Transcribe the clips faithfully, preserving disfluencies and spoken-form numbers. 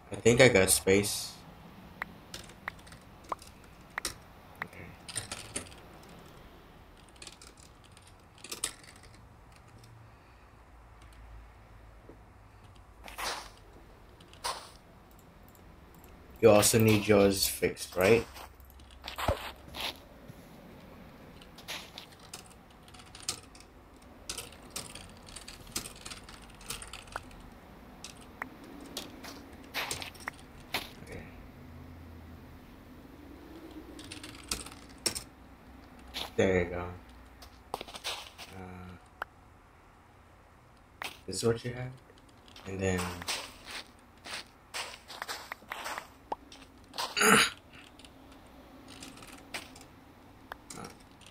I think I got space. Okay. You also need yours fixed, right? Okay. There you go. Uh, this is what you have, and then uh,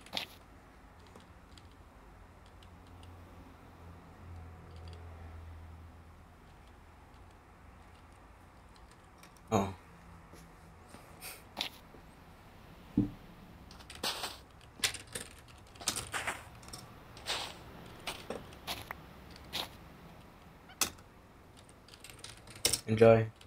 oh, enjoy.